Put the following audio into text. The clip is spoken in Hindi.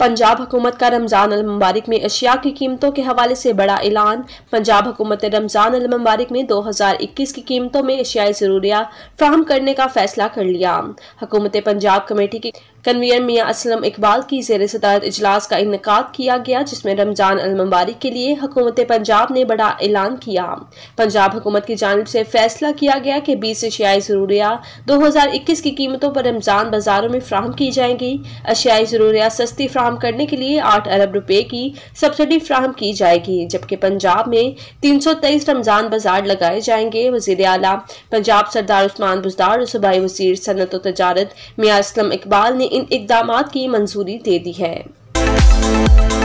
पंजाब हुकूमत का रमजान अल मुबारक में अशिया की कीमतों के हवाले से बड़ा ऐलान। पंजाब हुकूमत ने रमजान अल मुबारक में 2021 की कीमतों में अशियाई ज़रूरियात फ्राहम करने का फैसला कर लिया। हुकूमत पंजाब कमेटी की कन्वीनर मियां असलम इकबाल की ज़ेर सदारत इजलास का इनेकाद किया गया, जिसमें रमजान अल मुबारक के लिए हुकूमत पंजाब ने बड़ा ऐलान किया। पंजाब हुकूमत की जानिब से फैसला किया गया कि 20 अशियाई ज़रूरियात 2021 की कीमतों पर रमजान बाजारों में फ्राहम की जाएंगी। अशियाई ज़रूरियात सस्ती फ्राहम करने के लिए 8 अरब रुपए की सब्सिडी फ्राहम की जाएगी, जबकि पंजाब में 323 रमजान बाजार लगाए जाएंगे। वज़ीर आला पंजाब सरदार उस्मान बुज़दार और सूबाई वज़ीर सनअत व तजारत मियां असलम इकबाल ने इन इक़दामात की मंजूरी दे दी है।